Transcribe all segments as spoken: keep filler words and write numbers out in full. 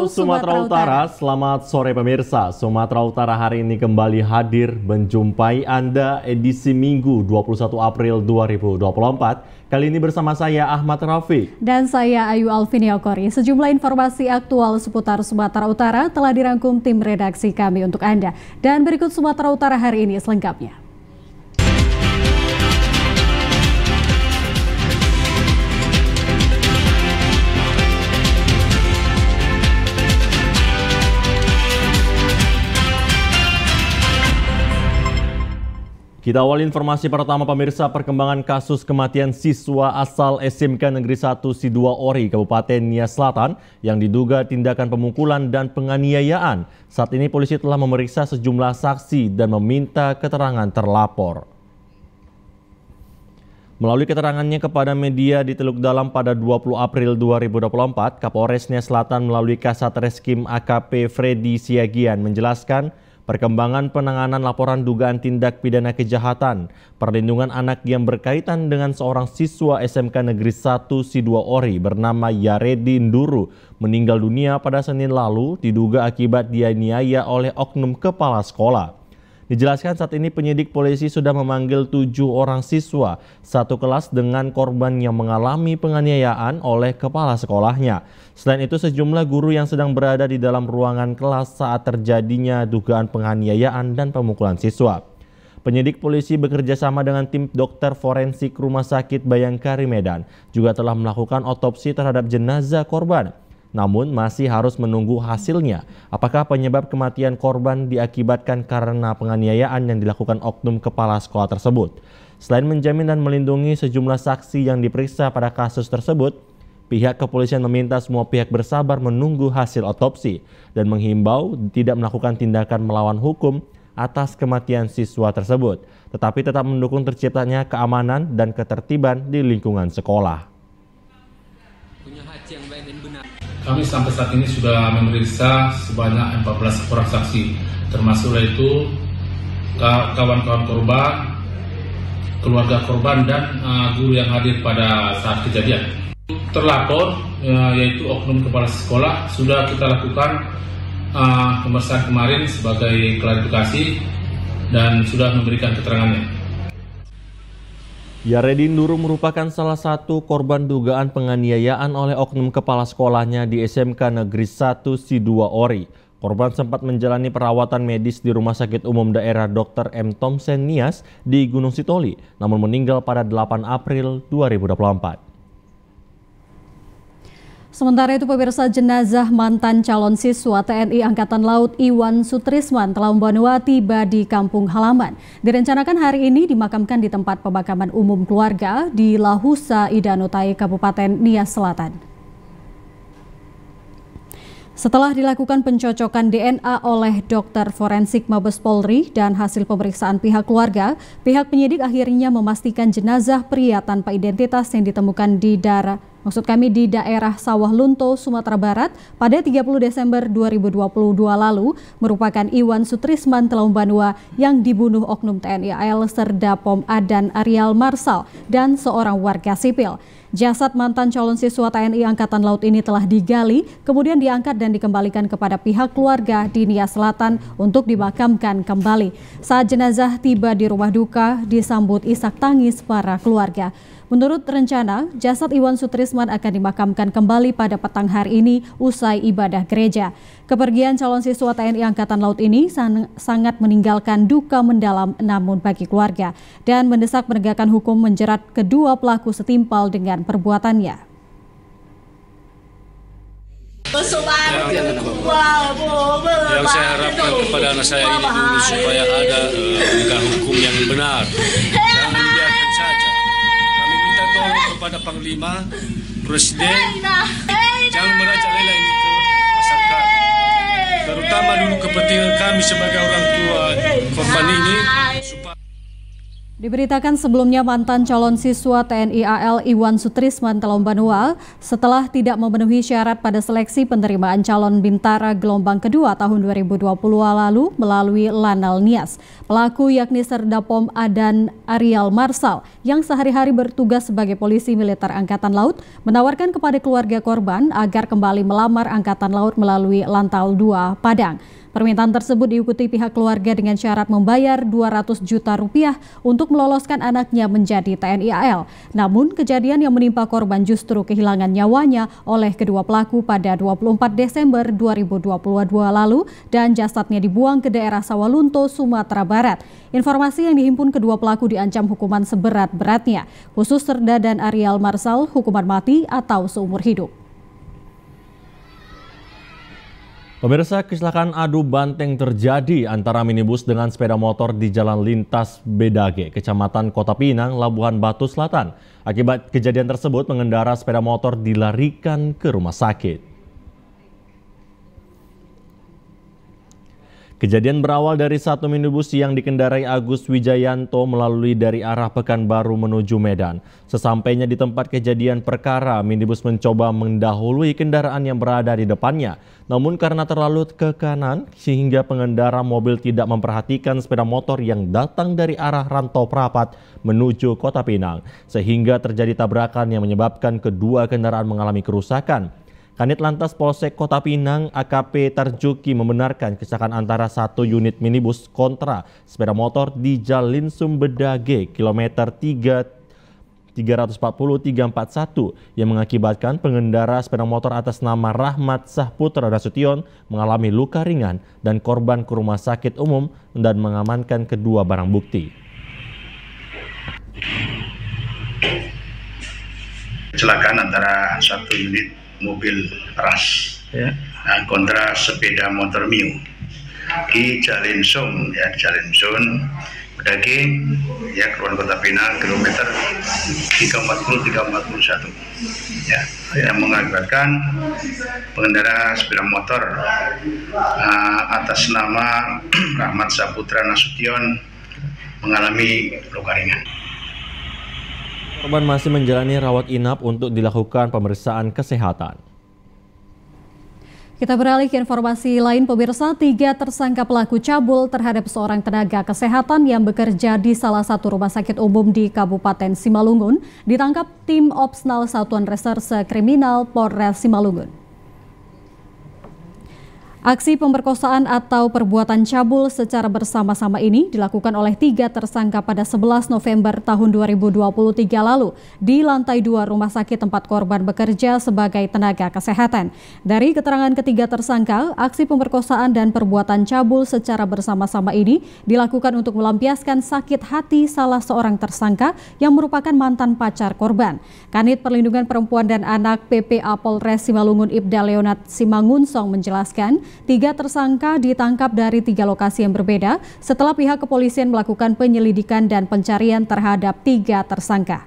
Halo Sumatera Utara, selamat sore pemirsa. Sumatera Utara hari ini kembali hadir menjumpai Anda edisi Minggu dua puluh satu April dua ribu dua puluh empat. Kali ini bersama saya Ahmad Rafiq. Dan saya Ayu Alviniokori. Sejumlah informasi aktual seputar Sumatera Utara telah dirangkum tim redaksi kami untuk Anda. Dan berikut Sumatera Utara hari ini selengkapnya. Kita awali informasi pertama pemirsa, perkembangan kasus kematian siswa asal S M K Negeri satu Sidoarjo, Kabupaten Nias Selatan yang diduga tindakan pemukulan dan penganiayaan. Saat ini polisi telah memeriksa sejumlah saksi dan meminta keterangan terlapor. Melalui keterangannya kepada media di Teluk Dalam pada dua puluh April dua ribu dua puluh empat, Kapolres Nias Selatan melalui Kasat Reskrim A K P Freddy Siagian menjelaskan perkembangan penanganan laporan dugaan tindak pidana kejahatan, perlindungan anak yang berkaitan dengan seorang siswa S M K Negeri satu Sidoarjo bernama Yaredi Nduru meninggal dunia pada Senin lalu diduga akibat dianiaya oleh oknum kepala sekolah. Dijelaskan saat ini penyidik polisi sudah memanggil tujuh orang siswa satu kelas dengan korban yang mengalami penganiayaan oleh kepala sekolahnya. Selain itu sejumlah guru yang sedang berada di dalam ruangan kelas saat terjadinya dugaan penganiayaan dan pemukulan siswa. Penyidik polisi bekerja sama dengan tim dokter forensik Rumah Sakit Bayangkari Medan juga telah melakukan otopsi terhadap jenazah korban. Namun masih harus menunggu hasilnya. Apakah penyebab kematian korban diakibatkan karena penganiayaan yang dilakukan oknum kepala sekolah tersebut? Selain menjamin dan melindungi sejumlah saksi yang diperiksa pada kasus tersebut, pihak kepolisian meminta semua pihak bersabar menunggu hasil otopsi dan menghimbau tidak melakukan tindakan melawan hukum atas kematian siswa tersebut, tetapi tetap mendukung terciptanya keamanan dan ketertiban di lingkungan sekolah. Punya hati yang baik dan benar. Kami sampai saat ini sudah memeriksa sebanyak empat belas orang saksi, termasuk itu kawan-kawan korban, keluarga korban, dan uh, guru yang hadir pada saat kejadian. Terlapor, uh, yaitu oknum kepala sekolah, sudah kita lakukan uh, pemeriksaan kemarin sebagai klarifikasi dan sudah memberikan keterangannya. Yaredi Nduru merupakan salah satu korban dugaan penganiayaan oleh oknum kepala sekolahnya di S M K Negeri satu Sidoarjo. Korban sempat menjalani perawatan medis di Rumah Sakit Umum Daerah Dokter M Thompson Nias di Gunung Sitoli, namun meninggal pada delapan April dua ribu dua puluh empat. Sementara itu pemirsa, jenazah mantan calon siswa T N I Angkatan Laut Iwan Sutrisman Telaumbanua tiba di kampung halaman. Direncanakan hari ini dimakamkan di tempat pemakaman umum keluarga di Lahusa Idanutai, Kabupaten Nias Selatan. Setelah dilakukan pencocokan D N A oleh dokter forensik Mabes Polri dan hasil pemeriksaan pihak keluarga, pihak penyidik akhirnya memastikan jenazah pria tanpa identitas yang ditemukan di daerah Maksud kami di daerah Sawah Lunto, Sumatera Barat pada tiga puluh Desember dua ribu dua puluh dua lalu merupakan Iwan Sutrisman Telaumbanua yang dibunuh oknum T N I A L Serda Pom Adan Arial Marsal dan seorang warga sipil. Jasad mantan calon siswa T N I Angkatan Laut ini telah digali, kemudian diangkat dan dikembalikan kepada pihak keluarga di Nias Selatan untuk dimakamkan kembali. Saat jenazah tiba di rumah duka, disambut isak tangis para keluarga. Menurut rencana, jasad Iwan Sutrisman akan dimakamkan kembali pada petang hari ini usai ibadah gereja. Kepergian calon siswa T N I Angkatan Laut ini sang, sangat meninggalkan duka mendalam namun bagi keluarga dan mendesak penegakan hukum menjerat kedua pelaku setimpal dengan perbuatannya. Yang, yang saya harapkan kepada anak saya ini dulu supaya ada penegak uh, hukum yang benar. Jangan dibiarkan saja. Kami minta tolong kepada Panglima, Presiden, jangan merajalela ini ke masyarakat. Terutama dulu kepentingan kami sebagai orang tua korban ini. Supaya Diberitakan sebelumnya mantan calon siswa T N I A L Iwan Sutrisman Telombanua setelah tidak memenuhi syarat pada seleksi penerimaan calon Bintara gelombang kedua tahun dua ribu dua puluh lalu melalui Lanal Nias. Pelaku yakni Serdapom Adan Arial Marsal yang sehari-hari bertugas sebagai polisi militer Angkatan Laut menawarkan kepada keluarga korban agar kembali melamar Angkatan Laut melalui Lantal dua Padang. Permintaan tersebut diikuti pihak keluarga dengan syarat membayar dua ratus juta rupiah untuk meloloskan anaknya menjadi T N I A L. Namun kejadian yang menimpa korban justru kehilangan nyawanya oleh kedua pelaku pada dua puluh empat Desember dua ribu dua puluh dua lalu dan jasadnya dibuang ke daerah Sawalunto, Sumatera Barat. Informasi yang dihimpun kedua pelaku diancam hukuman seberat-beratnya, khusus Serda dan Arial Marsal hukuman mati atau seumur hidup. Pemirsa, kecelakaan adu banteng terjadi antara minibus dengan sepeda motor di Jalan Lintas Bedage, Kecamatan Kota Pinang, Labuhan Batu Selatan. Akibat kejadian tersebut, pengendara sepeda motor dilarikan ke rumah sakit. Kejadian berawal dari satu minibus yang dikendarai Agus Wijayanto melalui dari arah Pekanbaru menuju Medan. Sesampainya di tempat kejadian perkara, minibus mencoba mendahului kendaraan yang berada di depannya. Namun karena terlalu ke kanan, sehingga pengendara mobil tidak memperhatikan sepeda motor yang datang dari arah Rantau Prapat menuju Kota Pinang. Sehingga terjadi tabrakan yang menyebabkan kedua kendaraan mengalami kerusakan. Kanit Lantas Polsek Kota Pinang A K P Tarjuki membenarkan kecelakaan antara satu unit minibus kontra sepeda motor di Jalan Sumbedage kilometer tiga ratus empat puluh tiga ratus empat puluh satu yang mengakibatkan pengendara sepeda motor atas nama Rahmat Sahputra Nasution mengalami luka ringan dan korban ke rumah sakit umum dan mengamankan kedua barang bukti. Kecelakaan antara satu unit mobil ras ya, nah, kontra sepeda motor Mio di Jalan Sum ya, Jalan Sum Bedage ya, Keluar Kota Pinang kilometer tiga ratus empat puluh tiga ratus empat puluh satu ya, yang mengakibatkan pengendara sepeda motor uh, atas nama Rahmat Saputra Nasution mengalami luka ringan. Korban masih menjalani rawat inap untuk dilakukan pemeriksaan kesehatan. Kita beralih ke informasi lain, pemirsa. Tiga tersangka pelaku cabul terhadap seorang tenaga kesehatan yang bekerja di salah satu rumah sakit umum di Kabupaten Simalungun ditangkap tim Opsnal Satuan Reserse Kriminal Polres Simalungun. Aksi pemerkosaan atau perbuatan cabul secara bersama-sama ini dilakukan oleh tiga tersangka pada sebelas November tahun dua ribu dua puluh tiga lalu di lantai dua rumah sakit tempat korban bekerja sebagai tenaga kesehatan. Dari keterangan ketiga tersangka, aksi pemerkosaan dan perbuatan cabul secara bersama-sama ini dilakukan untuk melampiaskan sakit hati salah seorang tersangka yang merupakan mantan pacar korban. Kanit Perlindungan Perempuan dan Anak P P A Polres Simalungun Ibda Leonard Simangunsong menjelaskan, tiga tersangka ditangkap dari tiga lokasi yang berbeda setelah pihak kepolisian melakukan penyelidikan dan pencarian terhadap tiga tersangka.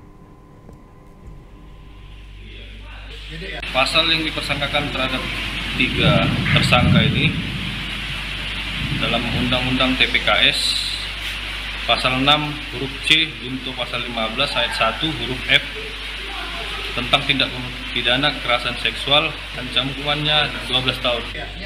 Pasal yang dipersangkakan terhadap tiga tersangka ini dalam Undang-Undang T P K S Pasal enam huruf C junto Pasal lima belas ayat satu huruf F tentang tindak pidana kekerasan seksual, ancam hukumannya dua belas tahun.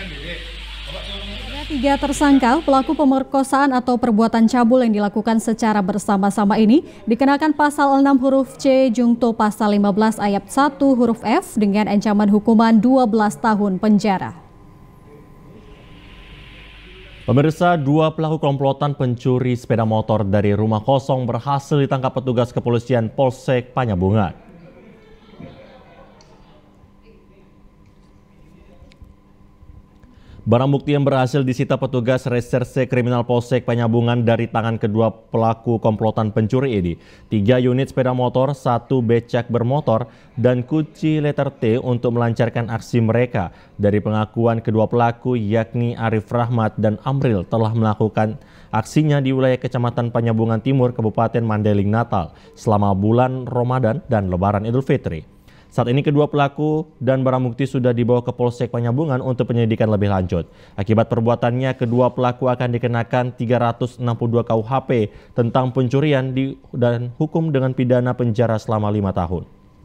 Ada tiga tersangka pelaku pemerkosaan atau perbuatan cabul yang dilakukan secara bersama-sama ini dikenakan pasal enam huruf C junto pasal lima belas ayat satu huruf F dengan ancaman hukuman dua belas tahun penjara. Pemirsa, dua pelaku komplotan pencuri sepeda motor dari rumah kosong berhasil ditangkap petugas kepolisian Polsek Panyabungan. Barang bukti yang berhasil disita petugas Reserse Kriminal Polsek Panyabungan dari tangan kedua pelaku komplotan pencuri ini. Tiga unit sepeda motor, satu becak bermotor, dan kunci letter T untuk melancarkan aksi mereka. Dari pengakuan kedua pelaku yakni Arif Rahmat dan Amril telah melakukan aksinya di wilayah Kecamatan Panyabungan Timur, Kabupaten Mandailing Natal selama bulan Ramadan dan Lebaran Idul Fitri. Saat ini kedua pelaku dan barang bukti sudah dibawa ke Polsek Penyambungan untuk penyelidikan lebih lanjut. Akibat perbuatannya, kedua pelaku akan dikenakan tiga ratus enam puluh dua K U H P tentang pencurian di, dan hukum dengan pidana penjara selama lima tahun.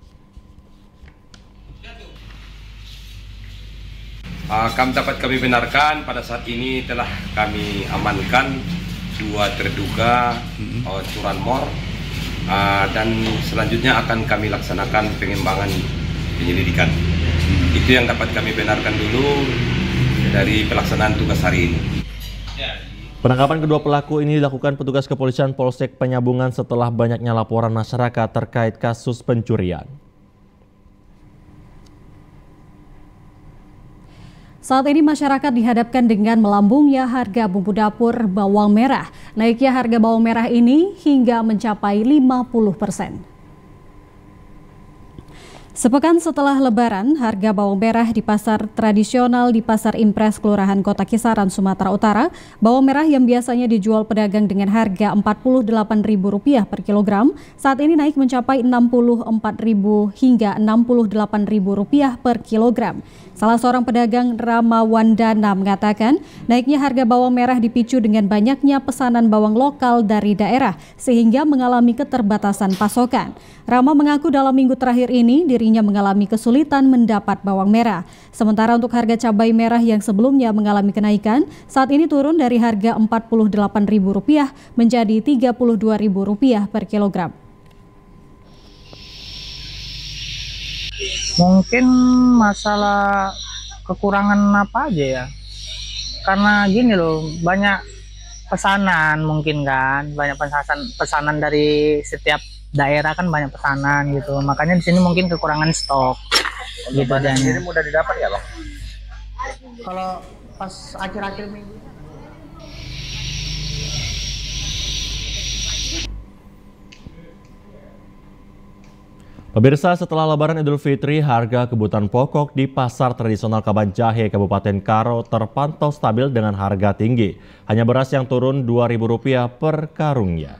Uh, kami dapat kami benarkan pada saat ini telah kami amankan dua terduga uh, curanmor. Uh, dan selanjutnya akan kami laksanakan pengembangan penyelidikan. Hmm. Itu yang dapat kami benarkan dulu dari pelaksanaan tugas hari ini. Penangkapan kedua pelaku ini dilakukan petugas kepolisian Polsek Penyambungan setelah banyaknya laporan masyarakat terkait kasus pencurian. Saat ini masyarakat dihadapkan dengan melambungnya harga bumbu dapur bawang merah. Naiknya harga bawang merah ini hingga mencapai lima puluh persen. Sepekan setelah Lebaran, harga bawang merah di pasar tradisional di Pasar Impres Kelurahan Kota Kisaran, Sumatera Utara, bawang merah yang biasanya dijual pedagang dengan harga empat puluh delapan ribu rupiah per kilogram, saat ini naik mencapai enam puluh empat ribu hingga enam puluh delapan ribu rupiah per kilogram. Salah seorang pedagang Rama Wandana mengatakan, naiknya harga bawang merah dipicu dengan banyaknya pesanan bawang lokal dari daerah sehingga mengalami keterbatasan pasokan. Rama mengaku dalam minggu terakhir ini dirinya mengalami kesulitan mendapat bawang merah. Sementara untuk harga cabai merah yang sebelumnya mengalami kenaikan, saat ini turun dari harga empat puluh delapan ribu rupiah menjadi tiga puluh dua ribu rupiah per kilogram. Mungkin masalah kekurangan apa aja ya, karena gini loh, banyak pesanan mungkin kan, banyak pesanan pesanan dari setiap daerah kan, banyak pesanan gitu, makanya di sini mungkin kekurangan stok. Untuk gitu dan ini mudah didapat ya bang? Kalau pas akhir-akhir minggu. Pemirsa, setelah Lebaran Idul Fitri, harga kebutuhan pokok di pasar tradisional Kabanjahe, Kabupaten Karo terpantau stabil dengan harga tinggi. Hanya beras yang turun dua ribu rupiah per karungnya.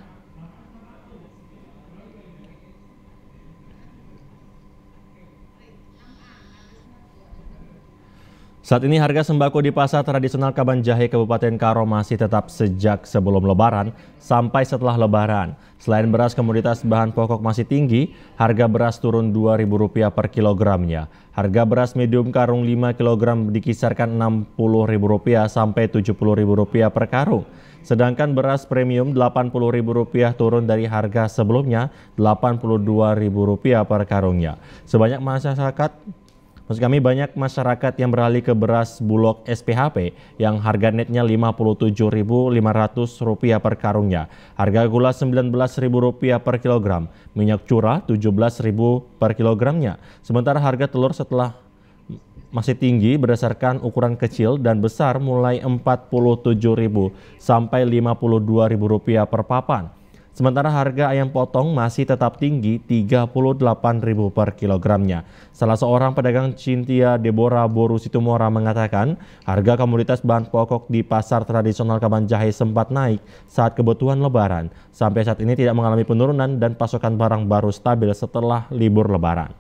Saat ini harga sembako di pasar tradisional Kabanjahe, Kabupaten Karo masih tetap sejak sebelum Lebaran sampai setelah Lebaran. Selain beras, komoditas bahan pokok masih tinggi, harga beras turun dua ribu rupiah per kilogramnya. Harga beras medium karung lima kilogram dikisarkan enam puluh ribu rupiah sampai tujuh puluh ribu rupiah per karung. Sedangkan beras premium delapan puluh ribu rupiah turun dari harga sebelumnya delapan puluh dua ribu rupiah per karungnya. Sebanyak masyarakat Maksud kami banyak masyarakat yang beralih ke beras Bulog S P H P yang harga netnya lima puluh tujuh ribu lima ratus rupiah per karungnya. Harga gula sembilan belas ribu rupiah per kilogram, minyak curah tujuh belas ribu per kilogramnya. Sementara harga telur setelah masih tinggi berdasarkan ukuran kecil dan besar mulai empat puluh tujuh ribu sampai lima puluh dua ribu rupiah per papan. Sementara harga ayam potong masih tetap tinggi tiga puluh delapan ribu per kilogramnya. Salah seorang pedagang Cynthia Deborah Boru Situmora mengatakan harga komoditas bahan pokok di pasar tradisional Kabanjahe sempat naik saat kebutuhan Lebaran. Sampai saat ini tidak mengalami penurunan dan pasokan barang baru stabil setelah libur Lebaran.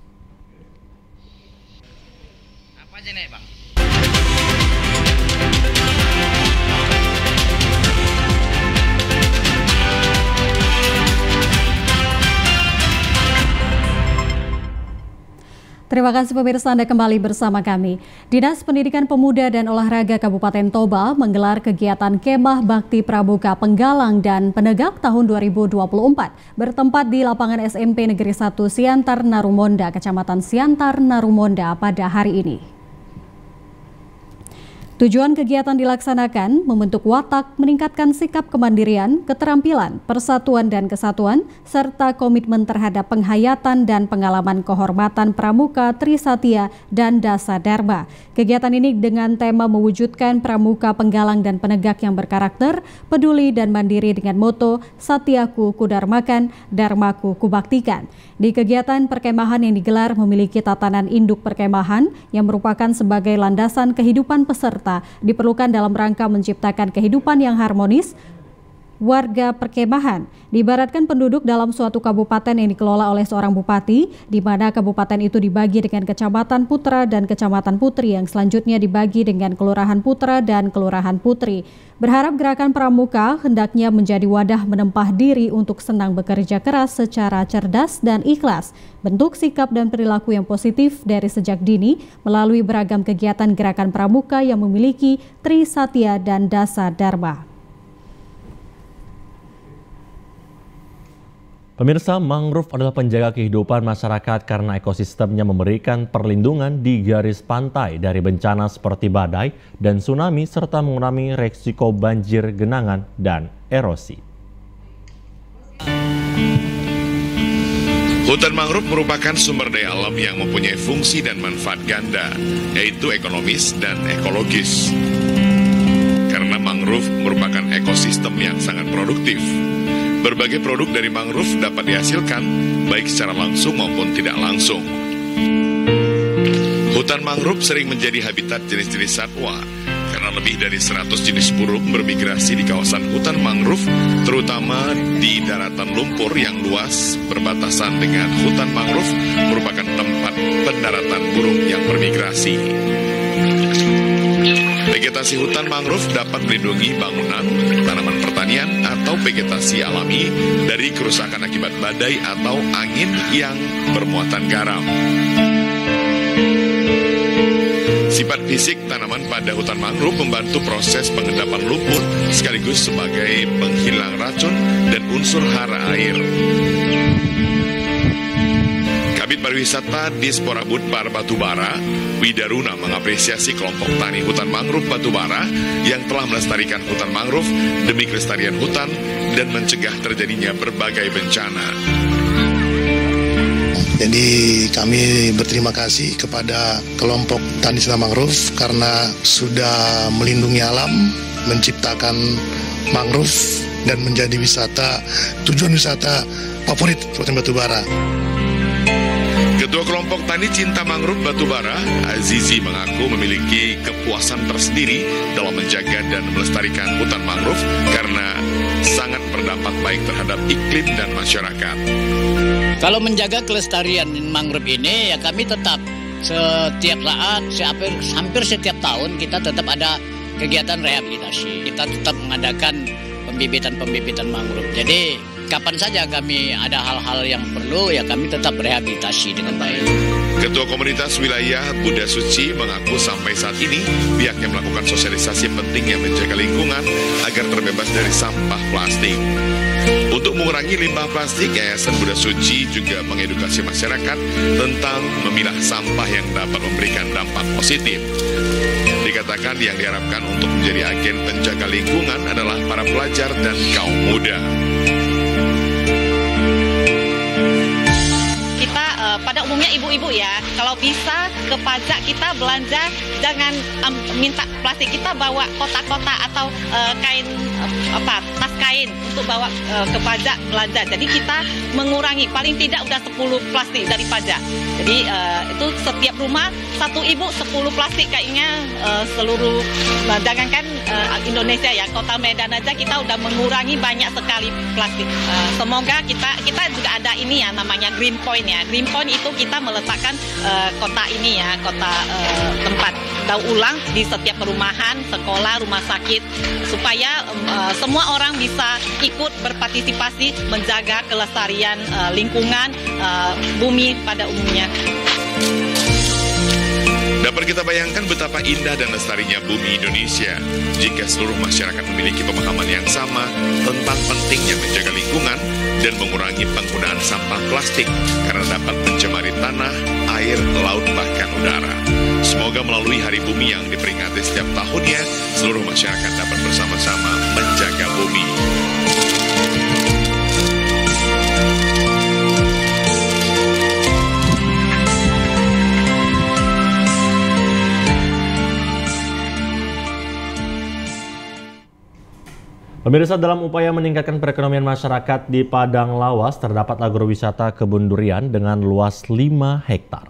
Apa aja naik bang? Terima kasih pemirsa, Anda kembali bersama kami. Dinas Pendidikan Pemuda dan Olahraga Kabupaten Toba menggelar kegiatan Kemah Bakti Pramuka Penggalang dan Penegak tahun dua ribu dua puluh empat bertempat di lapangan S M P Negeri satu Siantar Narumonda, Kecamatan Siantar Narumonda pada hari ini. Tujuan kegiatan dilaksanakan membentuk watak, meningkatkan sikap kemandirian, keterampilan, persatuan dan kesatuan, serta komitmen terhadap penghayatan dan pengalaman kehormatan Pramuka, Trisatya, dan Dasa Dharma. Kegiatan ini dengan tema mewujudkan Pramuka Penggalang dan Penegak yang berkarakter, peduli dan mandiri dengan moto Satyaku Kudarmakan, Dharmaku Kubaktikan. Di kegiatan perkemahan yang digelar memiliki tatanan induk perkemahan yang merupakan sebagai landasan kehidupan peserta diperlukan dalam rangka menciptakan kehidupan yang harmonis warga perkemahan. Diibaratkan penduduk dalam suatu kabupaten yang dikelola oleh seorang bupati, di mana kabupaten itu dibagi dengan kecamatan putra dan kecamatan putri yang selanjutnya dibagi dengan kelurahan putra dan kelurahan putri. Berharap gerakan pramuka hendaknya menjadi wadah menempah diri untuk senang bekerja keras secara cerdas dan ikhlas, bentuk sikap dan perilaku yang positif dari sejak dini melalui beragam kegiatan gerakan pramuka yang memiliki Trisatya dan Dasa Dharma. Pemirsa, mangrove adalah penjaga kehidupan masyarakat karena ekosistemnya memberikan perlindungan di garis pantai dari bencana seperti badai dan tsunami serta mengurangi resiko banjir, genangan, dan erosi. Hutan mangrove merupakan sumber daya alam yang mempunyai fungsi dan manfaat ganda, yaitu ekonomis dan ekologis. Karena mangrove merupakan ekosistem yang sangat produktif. Berbagai produk dari mangrove dapat dihasilkan, baik secara langsung maupun tidak langsung. Hutan mangrove sering menjadi habitat jenis-jenis satwa, karena lebih dari seratus jenis burung bermigrasi di kawasan hutan mangrove, terutama di daratan lumpur yang luas berbatasan dengan hutan mangrove merupakan tempat pendaratan burung yang bermigrasi. Vegetasi hutan mangrove dapat melindungi bangunan, tanaman pertanian, atau vegetasi alami dari kerusakan akibat badai atau angin yang bermuatan garam. Sifat fisik tanaman pada hutan mangrove membantu proses pengendapan lumpur sekaligus sebagai penghilang racun dan unsur hara air. Kabit Pariwisata Dispora Budpar Batubara, Widaruna mengapresiasi kelompok tani hutan mangrove Batubara yang telah melestarikan hutan mangrove demi kelestarian hutan dan mencegah terjadinya berbagai bencana. Jadi kami berterima kasih kepada kelompok tani hutan mangrove karena sudah melindungi alam, menciptakan mangrove dan menjadi wisata, tujuan wisata favorit Kabupaten Batubara. Ketua kelompok tani cinta mangrove Batubara, Azizi, mengaku memiliki kepuasan tersendiri dalam menjaga dan melestarikan hutan mangrove karena sangat berdampak baik terhadap iklim dan masyarakat. Kalau menjaga kelestarian mangrove ini, ya kami tetap setiap saat, hampir, hampir setiap tahun kita tetap ada kegiatan rehabilitasi. Kita tetap mengadakan pembibitan-pembibitan mangrove. Jadi kapan saja kami ada hal-hal yang perlu, ya kami tetap rehabilitasi dengan baik. Ketua Komunitas Wilayah Buddha Suci mengaku sampai saat ini pihaknya melakukan sosialisasi pentingnya menjaga lingkungan agar terbebas dari sampah plastik. Untuk mengurangi limbah plastik, Yayasan Buddha Suci juga mengedukasi masyarakat tentang memilah sampah yang dapat memberikan dampak positif. Dikatakan yang diharapkan untuk menjadi agen penjaga lingkungan adalah para pelajar dan kaum muda. Kita uh, pada umumnya ibu-ibu ya, kalau bisa ke pajak kita belanja jangan um, minta plastik, kita bawa kotak-kotak atau uh, kain uh, apa tas kain untuk bawa uh, ke pajak belanja. Jadi kita mengurangi paling tidak udah sepuluh plastik dari pajak. Jadi uh, itu setiap rumah satu ibu sepuluh plastik kayaknya uh, seluruh uh, jangankan uh, Indonesia ya, Kota Medan aja kita udah mengurangi banyak sekali plastik. Uh, semoga kita kita juga ada ini ya namanya Green Point ya. Green Point itu kita meletakkan uh, kota ini ya, kota uh, tempat daur ulang di setiap perumahan, sekolah, rumah sakit supaya uh, semua orang bisa ikut berpartisipasi menjaga kelestarian uh, lingkungan uh, bumi pada umumnya. Dapat kita bayangkan betapa indah dan lestarinya bumi Indonesia jika seluruh masyarakat memiliki pemahaman yang sama tentang pentingnya menjaga lingkungan dan mengurangi penggunaan sampah plastik karena dapat mencemari tanah, air, laut, bahkan udara. Semoga melalui Hari Bumi yang diperingati setiap tahunnya, seluruh masyarakat dapat bersama-sama menjaga bumi. Pemirsa, dalam upaya meningkatkan perekonomian masyarakat di Padang Lawas, terdapat agrowisata kebun durian dengan luas lima hektar.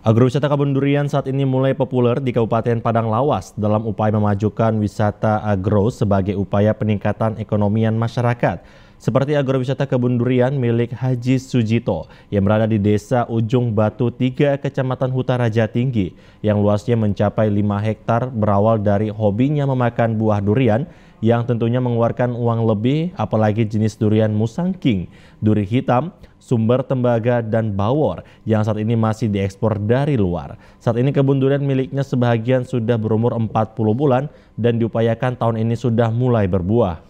Agrowisata Kebun Durian saat ini mulai populer di Kabupaten Padang Lawas dalam upaya memajukan wisata agro sebagai upaya peningkatan ekonomian masyarakat. Seperti agrowisata Kebun Durian milik Haji Sujito yang berada di Desa Ujung Batu tiga, Kecamatan Hutaraja Tinggi, yang luasnya mencapai lima hektar, berawal dari hobinya memakan buah durian yang tentunya mengeluarkan uang lebih, apalagi jenis durian musangking, duri hitam, sumber tembaga, dan bawor yang saat ini masih diekspor dari luar. Saat ini kebun durian miliknya sebagian sudah berumur empat puluh bulan dan diupayakan tahun ini sudah mulai berbuah.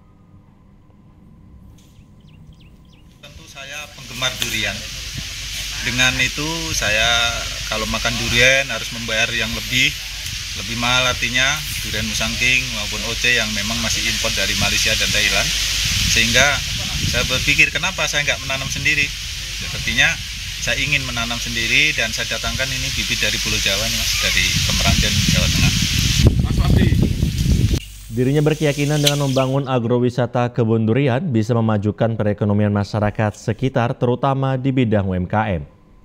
Tentu saya penggemar durian. Dengan itu saya kalau makan durian harus membayar yang lebih lebih mahal, artinya durian musangking maupun O C yang memang masih impor dari Malaysia dan Thailand, sehingga saya berpikir kenapa saya nggak menanam sendiri. Artinya saya ingin menanam sendiri dan saya datangkan ini bibit dari Pulau Jawa nih Mas, dari Kemeranjan, Jawa Tengah. Mas Wabdi. Dirinya berkeyakinan dengan membangun agrowisata kebun durian bisa memajukan perekonomian masyarakat sekitar, terutama di bidang U M K M.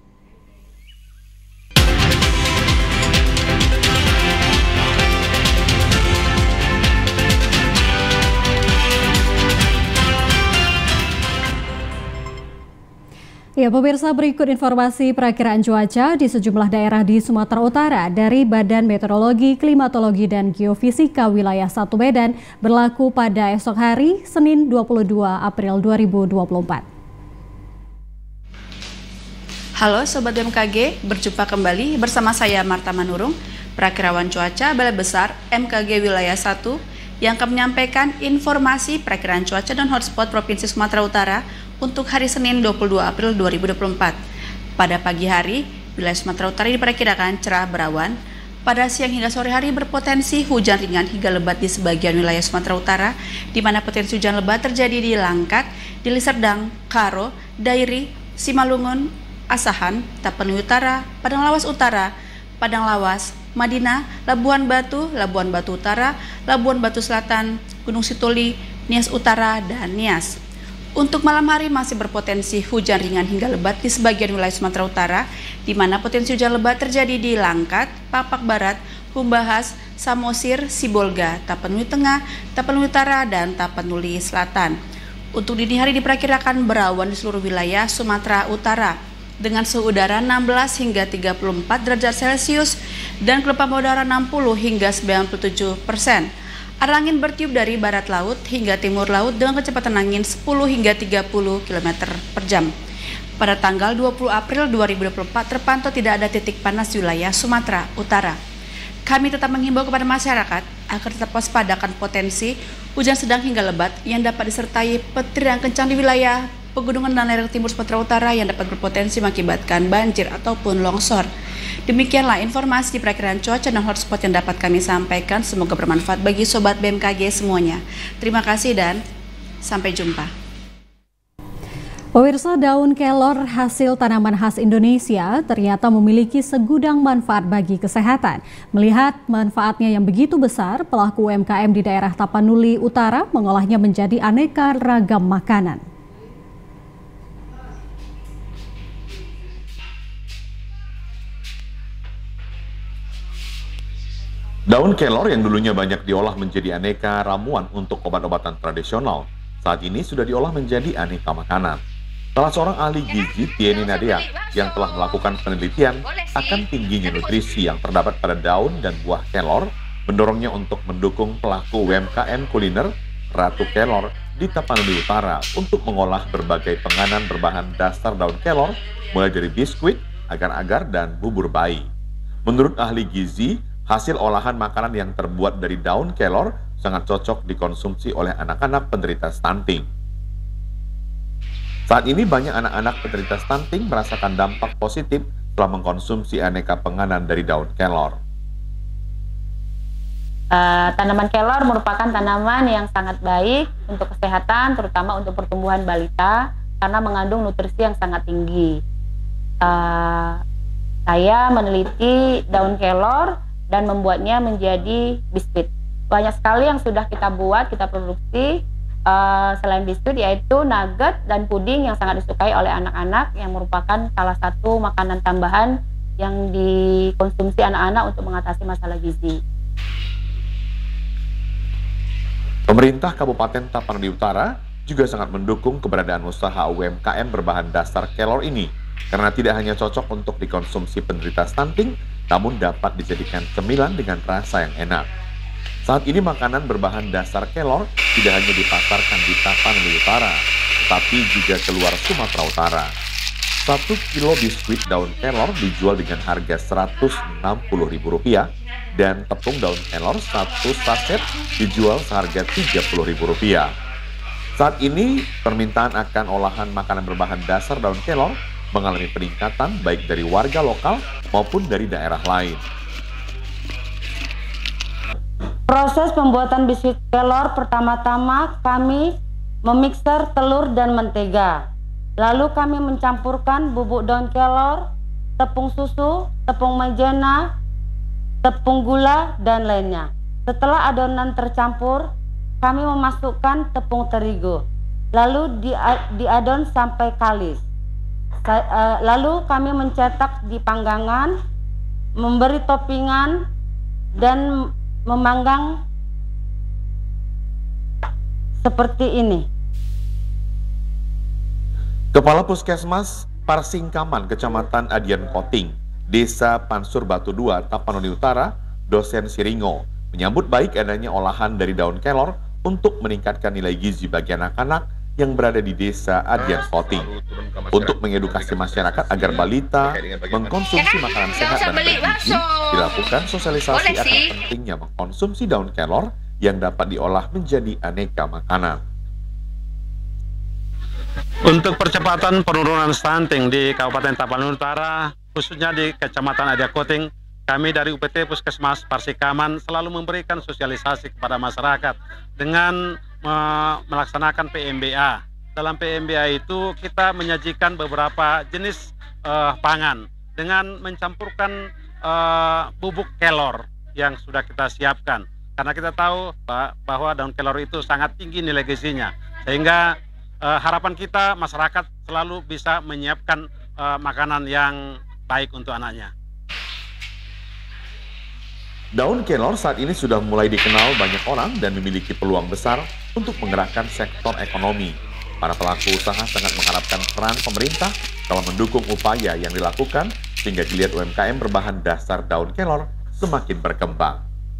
Ya, pemirsa, berikut informasi perakiraan cuaca di sejumlah daerah di Sumatera Utara dari Badan Meteorologi, Klimatologi, dan Geofisika Wilayah satu Medan berlaku pada esok hari, Senin dua puluh dua April dua ribu dua puluh empat. Halo Sobat B M K G, berjumpa kembali bersama saya Marta Manurung, perakirawan cuaca Balai Besar M K G Wilayah satu yang akan menyampaikan informasi perakiraan cuaca dan hotspot Provinsi Sumatera Utara untuk hari Senin dua puluh dua April dua ribu dua puluh empat. Pada pagi hari, wilayah Sumatera Utara diperkirakan cerah berawan. Pada siang hingga sore hari berpotensi hujan ringan hingga lebat di sebagian wilayah Sumatera Utara, di mana potensi hujan lebat terjadi di Langkat, Deli Serdang, Karo, Dairi, Simalungun, Asahan, Tapanuli Utara, Padang Lawas Utara, Padang Lawas, Madinah, Labuan Batu, Labuan Batu Utara, Labuan Batu Selatan, Gunung Sitoli, Nias Utara, dan Nias. Untuk malam hari masih berpotensi hujan ringan hingga lebat di sebagian wilayah Sumatera Utara, di mana potensi hujan lebat terjadi di Langkat, Papak Barat, Humbahas, Samosir, Sibolga, Tapanuli Tengah, Tapanuli Utara, dan Tapanuli Selatan. Untuk dini hari diperkirakan berawan di seluruh wilayah Sumatera Utara, dengan suhu udara enam belas hingga tiga puluh empat derajat Celcius dan kelembapan udara enam puluh hingga sembilan puluh tujuh persen. Arah angin bertiup dari barat laut hingga timur laut dengan kecepatan angin sepuluh hingga tiga puluh kilometer per jam. Pada tanggal dua puluh April dua ribu dua puluh empat terpantau tidak ada titik panas di wilayah Sumatera Utara. Kami tetap menghimbau kepada masyarakat agar tetap waspada akan potensi hujan sedang hingga lebat yang dapat disertai petir yang kencang di wilayah pegunungan dan lereng timur Sumatera Utara yang dapat berpotensi mengakibatkan banjir ataupun longsor. Demikianlah informasi di perakiraan cuaca dan hotspot yang dapat kami sampaikan. Semoga bermanfaat bagi Sobat B M K G semuanya. Terima kasih dan sampai jumpa. Pemirsa, daun kelor hasil tanaman khas Indonesia ternyata memiliki segudang manfaat bagi kesehatan. Melihat manfaatnya yang begitu besar, pelaku U M K M di daerah Tapanuli Utara mengolahnya menjadi aneka ragam makanan. Daun kelor yang dulunya banyak diolah menjadi aneka ramuan untuk obat-obatan tradisional, saat ini sudah diolah menjadi aneka makanan. Salah seorang ahli gizi, Tieni Nadia, yang telah melakukan penelitian akan tingginya nutrisi yang terdapat pada daun dan buah kelor, mendorongnya untuk mendukung pelaku U M K M kuliner Ratu Kelor di Tapanuli Utara untuk mengolah berbagai penganan berbahan dasar daun kelor, mulai dari biskuit, agar-agar, dan bubur bayi. Menurut ahli gizi, hasil olahan makanan yang terbuat dari daun kelor sangat cocok dikonsumsi oleh anak-anak penderita stunting. Saat ini banyak anak-anak penderita stunting merasakan dampak positif setelah mengkonsumsi aneka penganan dari daun kelor. Uh, tanaman kelor merupakan tanaman yang sangat baik untuk kesehatan, terutama untuk pertumbuhan balita, karena mengandung nutrisi yang sangat tinggi. Uh, saya meneliti daun kelor dan membuatnya menjadi biskuit. Banyak sekali yang sudah kita buat, kita produksi uh, selain biskuit, yaitu nugget dan puding yang sangat disukai oleh anak-anak, yang merupakan salah satu makanan tambahan yang dikonsumsi anak-anak untuk mengatasi masalah gizi. Pemerintah Kabupaten Tapanuli Utara juga sangat mendukung keberadaan usaha U M K M berbahan dasar kelor ini, karena tidak hanya cocok untuk dikonsumsi penderita stunting, namun dapat dijadikan cemilan dengan rasa yang enak. Saat ini makanan berbahan dasar kelor tidak hanya dipasarkan di Tapanuli Utara, tetapi juga keluar Sumatera Utara. Satu kilo biskuit daun kelor dijual dengan harga seratus enam puluh ribu rupiah, dan tepung daun kelor satu saset dijual seharga tiga puluh ribu rupiah. Saat ini, permintaan akan olahan makanan berbahan dasar daun kelor mengalami peningkatan baik dari warga lokal maupun dari daerah lain. Proses pembuatan biskuit kelor, pertama-tama kami memixer telur dan mentega. Lalu kami mencampurkan bubuk daun kelor, tepung susu, tepung maizena, tepung gula, dan lainnya. Setelah adonan tercampur, kami memasukkan tepung terigu. Lalu diadon sampai kalis. Lalu kami mencetak di panggangan, memberi toppingan, dan memanggang seperti ini. Kepala Puskesmas Parsingkaman, Kecamatan Adian Koting, Desa Pansur Batu dua, Tapanuli Utara, Dosen Siringo, menyambut baik adanya olahan dari daun kelor untuk meningkatkan nilai gizi bagi anak-anak yang berada di Desa Adian Koting. Untuk mengedukasi masyarakat agar balita mengkonsumsi makanan sehat dan bergizi, dilakukan sosialisasi akan pentingnya mengkonsumsi daun kelor yang dapat diolah menjadi aneka makanan. Untuk percepatan penurunan stunting di Kabupaten Tapanuli Utara, khususnya di Kecamatan Adian Koting, kami dari U P T Puskesmas Parsingkaman selalu memberikan sosialisasi kepada masyarakat dengan uh, melaksanakan P M B A. Dalam P M B A itu kita menyajikan beberapa jenis uh, pangan dengan mencampurkan uh, bubuk kelor yang sudah kita siapkan. Karena kita tahu bahwa daun kelor itu sangat tinggi nilai gizinya, sehingga uh, harapan kita masyarakat selalu bisa menyiapkan uh, makanan yang baik untuk anaknya. Daun kelor saat ini sudah mulai dikenal banyak orang dan memiliki peluang besar untuk menggerakkan sektor ekonomi. Para pelaku usaha sangat mengharapkan peran pemerintah dalam mendukung upaya yang dilakukan sehingga geliat U M K M berbahan dasar daun kelor semakin berkembang.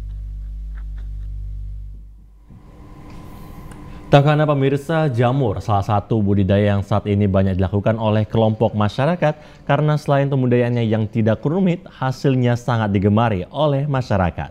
Tak hanya pemirsa, jamur salah satu budidaya yang saat ini banyak dilakukan oleh kelompok masyarakat karena selain pembudidayaannya yang tidak rumit, hasilnya sangat digemari oleh masyarakat.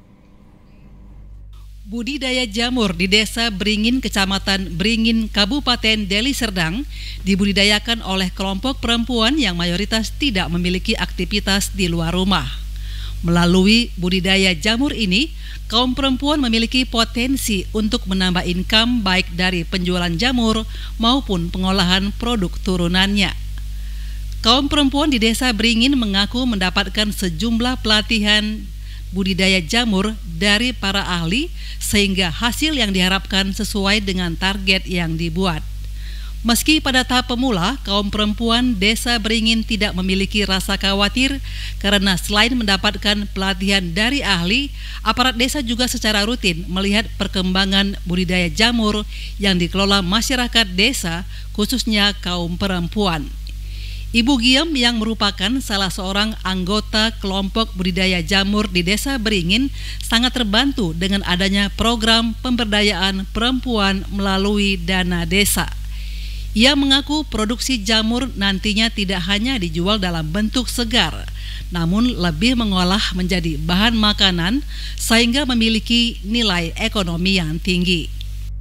Budidaya jamur di Desa Beringin, Kecamatan Beringin, Kabupaten Deli Serdang dibudidayakan oleh kelompok perempuan yang mayoritas tidak memiliki aktivitas di luar rumah. Melalui budidaya jamur ini, kaum perempuan memiliki potensi untuk menambah income baik dari penjualan jamur maupun pengolahan produk turunannya. Kaum perempuan di Desa Beringin mengaku mendapatkan sejumlah pelatihan budidaya jamur dari para ahli sehingga hasil yang diharapkan sesuai dengan target yang dibuat. Meski pada tahap pemula, kaum perempuan Desa Beringin tidak memiliki rasa khawatir karena selain mendapatkan pelatihan dari ahli, aparat desa juga secara rutin melihat perkembangan budidaya jamur yang dikelola masyarakat desa, khususnya kaum perempuan. Ibu Giem yang merupakan salah seorang anggota kelompok budidaya jamur di Desa Beringin sangat terbantu dengan adanya program pemberdayaan perempuan melalui dana desa. Ia mengaku produksi jamur nantinya tidak hanya dijual dalam bentuk segar, namun lebih mengolah menjadi bahan makanan sehingga memiliki nilai ekonomi yang tinggi.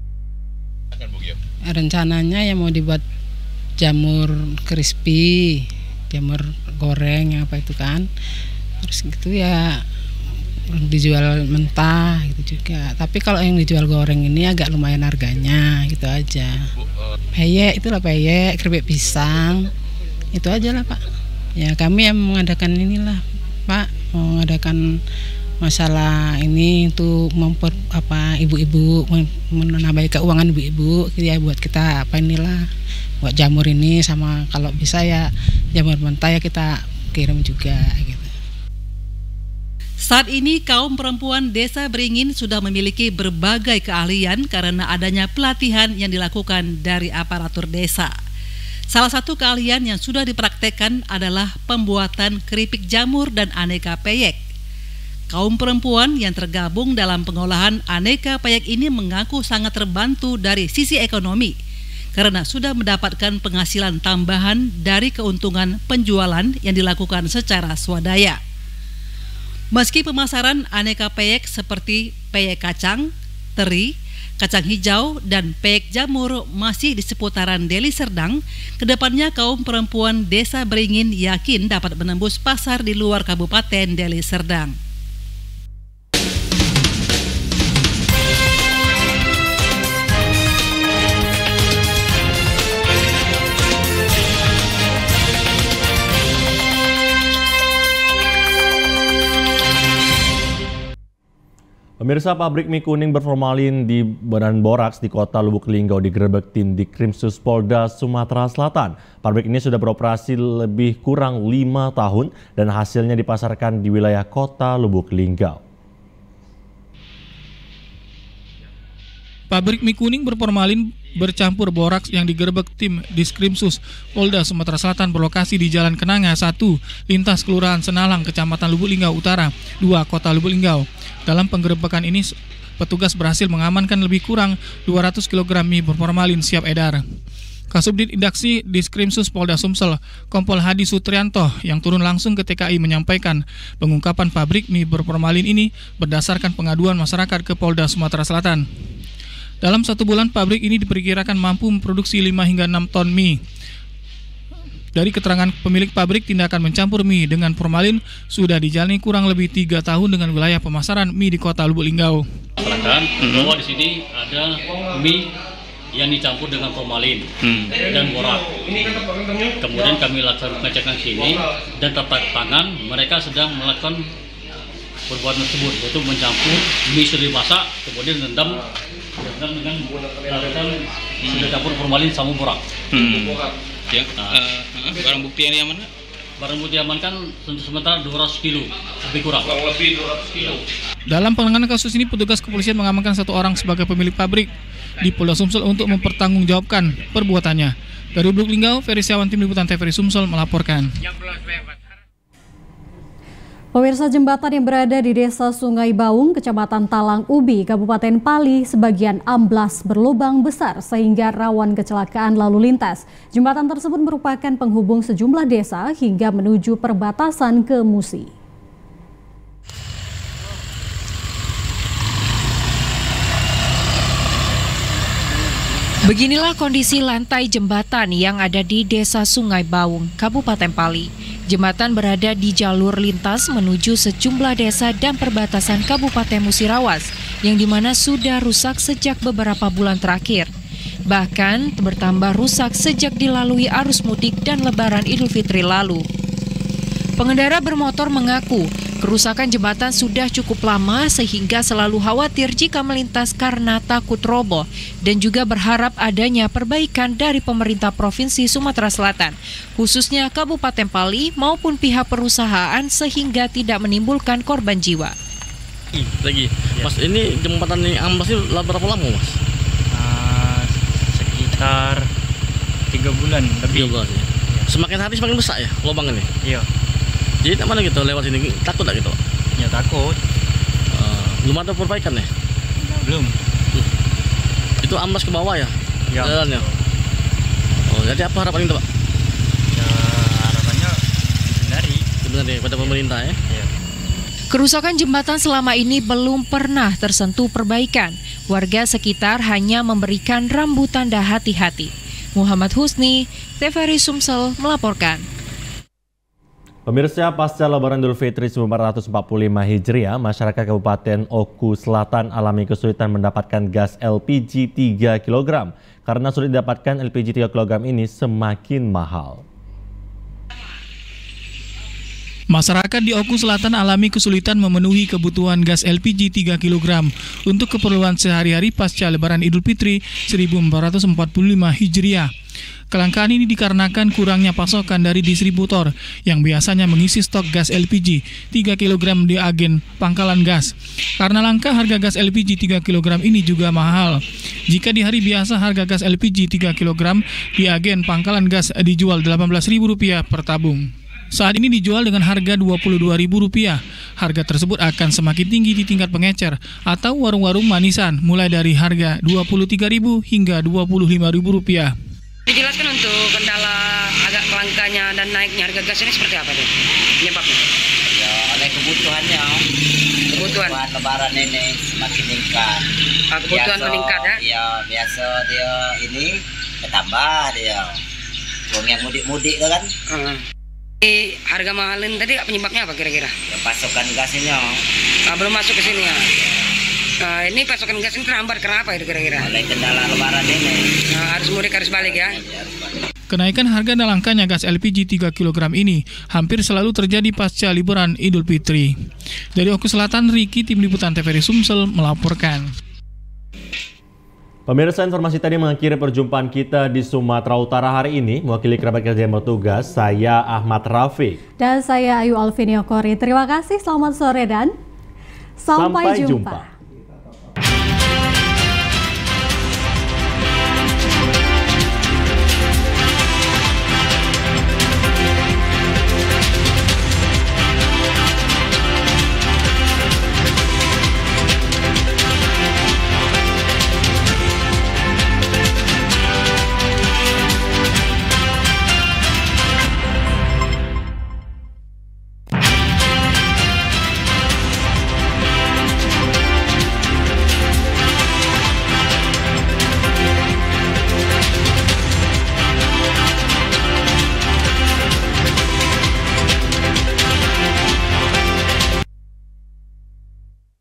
Rencananya yang mau dibuat jamur crispy, jamur goreng apa itu kan, terus gitu ya dijual mentah gitu juga. Tapi kalau yang dijual goreng ini agak lumayan harganya gitu aja. Peyek itulah peyek, keripik pisang, itu aja lah Pak. Ya kami yang mengadakan inilah Pak, mengadakan masalah ini untuk memper apa ibu-ibu menambah keuangan ibu-ibu, ya buat kita apa inilah buat jamur ini, sama kalau bisa ya jamur mentah ya kita kirim juga gitu. Saat ini kaum perempuan Desa Beringin sudah memiliki berbagai keahlian karena adanya pelatihan yang dilakukan dari aparatur desa. Salah satu keahlian yang sudah dipraktekkan adalah pembuatan keripik jamur dan aneka peyek. Kaum perempuan yang tergabung dalam pengolahan aneka peyek ini mengaku sangat terbantu dari sisi ekonomi karena sudah mendapatkan penghasilan tambahan dari keuntungan penjualan yang dilakukan secara swadaya. Meski pemasaran aneka peyek seperti peyek kacang, teri, kacang hijau, dan peyek jamur masih di seputaran Deli Serdang, kedepannya kaum perempuan Desa Beringin yakin dapat menembus pasar di luar Kabupaten Deli Serdang. Pemirsa, pabrik mie kuning berformalin di Badan Boraks di Kota Lubuk Linggau digerebek tim Dikrimsus Polda Sumatera Selatan. Pabrik ini sudah beroperasi lebih kurang lima tahun dan hasilnya dipasarkan di wilayah Kota Lubuk Linggau. Pabrik mie kuning berformalin bercampur boraks yang digerebek tim Diskrimsus Polda Sumatera Selatan berlokasi di Jalan Kenanga satu, lintas Kelurahan Senalang, Kecamatan Lubuk Linggau Utara, dua, Kota Lubuk Linggau. Dalam penggerebekan ini, petugas berhasil mengamankan lebih kurang dua ratus kilogram mie berformalin siap edar. Kasubdit Indaksi Diskrimsus Polda Sumsel, Kompol Hadi Sutrianto yang turun langsung ke T K I menyampaikan pengungkapan pabrik mie berformalin ini berdasarkan pengaduan masyarakat ke Polda Sumatera Selatan. Dalam satu bulan, pabrik ini diperkirakan mampu memproduksi lima hingga enam ton mie. Dari keterangan pemilik pabrik, tindakan mencampur mie dengan formalin sudah dijalani kurang lebih tiga tahun dengan wilayah pemasaran mie di Kota Lubuk Linggau. Masyarakat bahwa di sini ada mie yang dicampur dengan formalin hmm. dan borak. Kemudian kami lakukan pengecekan sini dan tata tangan mereka sedang melakukan perbuatan tersebut, yaitu mencampur mie sudah dimasak kemudian rendam dengan larutan sudah campur formalin sama borak. Hmm. Ya, nah, uh, barang bukti yang diamankan? Barang bukti diamankan sementara dua ratus kilo, lebih kurang. Lebih dua ratus kilo. Dalam penanganan kasus ini, petugas kepolisian mengamankan satu orang sebagai pemilik pabrik di Polda Sumsel untuk mempertanggungjawabkan perbuatannya. Dari Lubuk Linggau, Ferry Siawan, Tim Liputan T V R I Sumsel melaporkan. Pemirsa, jembatan yang berada di Desa Sungai Baung, Kecamatan Talang Ubi, Kabupaten Pali, sebagian amblas berlubang besar sehingga rawan kecelakaan lalu lintas. Jembatan tersebut merupakan penghubung sejumlah desa hingga menuju perbatasan ke Musi. Beginilah kondisi lantai jembatan yang ada di Desa Sungai Baung, Kabupaten Pali. Jembatan berada di jalur lintas menuju sejumlah desa dan perbatasan Kabupaten Musirawas, yang dimana sudah rusak sejak beberapa bulan terakhir. Bahkan bertambah rusak sejak dilalui arus mudik dan Lebaran Idul Fitri lalu. Pengendara bermotor mengaku kerusakan jembatan sudah cukup lama sehingga selalu khawatir jika melintas karena takut roboh dan juga berharap adanya perbaikan dari pemerintah Provinsi Sumatera Selatan, khususnya Kabupaten Pali maupun pihak perusahaan sehingga tidak menimbulkan korban jiwa. Lagi, Mas, ini jembatan ini amblas ini berapa lama, Mas? Uh, sekitar tiga bulan lebih. tiga bulan, ya. Semakin hari semakin besar ya lubang ini? Iya. Jadi mana gitu lewat sini takut tak gitu? Ya takut. Uh, belum ada perbaikan ya? Belum. Itu amblas ke bawah ya? Ya. Jalannya. Oh, jadi apa harapan itu, Pak? Ya harapannya dibenahi. Dibenahi pada pemerintah ya? Ya. Kerusakan jembatan selama ini belum pernah tersentuh perbaikan. Warga sekitar hanya memberikan rambutan dan hati-hati. Muhammad Husni, T V R I Sumsel melaporkan. Pemirsa, pasca Lebaran Idul Fitri seribu empat ratus empat puluh lima Hijriah, masyarakat Kabupaten Oku Selatan alami kesulitan mendapatkan gas L P G tiga kilogram. Karena sulit didapatkan, L P G tiga kilogram ini semakin mahal. Masyarakat di Oku Selatan alami kesulitan memenuhi kebutuhan gas L P G tiga kilogram untuk keperluan sehari-hari pasca Lebaran Idul Fitri seribu empat ratus empat puluh lima Hijriah. Kelangkaan ini dikarenakan kurangnya pasokan dari distributor yang biasanya mengisi stok gas L P G tiga kilogram di agen pangkalan gas. Karena langka, harga gas L P G tiga kilogram ini juga mahal. Jika di hari biasa harga gas L P G tiga kilogram di agen pangkalan gas dijual delapan belas ribu rupiah per tabung. Saat ini dijual dengan harga dua puluh dua ribu rupiah. Harga tersebut akan semakin tinggi di tingkat pengecer atau warung-warung manisan, mulai dari harga dua puluh tiga ribu hingga dua puluh lima ribu rupiah. Dijelaskan untuk kendala agak kelangkanya dan naiknya harga gas ini seperti apa deh penyebabnya? Ya, oleh kebutuhannya. Kebutuhan. Kebutuhan Lebaran ini semakin meningkat. Ah, kebutuhan biasa, meningkat ya? Ya, biasa dia ini bertambah dia. Uang yang mudik-mudik kan? Uh. Eh, harga mahalin tadi penyebabnya apa kira-kira? Ya, pasokan gasnya. Ah, belum masuk ke sini ya? Nah, ini pasokan gas ini terhambat karena apa itu kira-kira? Oleh kendala Lebaran ini. Nah, harus mudik harus balik ya? Kenaikan harga dan langkanya gas L P G tiga kilogram ini hampir selalu terjadi pasca liburan Idul Fitri. Dari Oku Selatan, Riki, Tim Liputan T V R I Sumsel melaporkan. Pemirsa, informasi tadi mengakhiri perjumpaan kita di Sumatera Utara hari ini. Mewakili kerabat kerja yang bertugas, saya Ahmad Rafiq. Dan saya Ayu Alvini Okori. Terima kasih, selamat sore dan sampai, sampai jumpa. jumpa.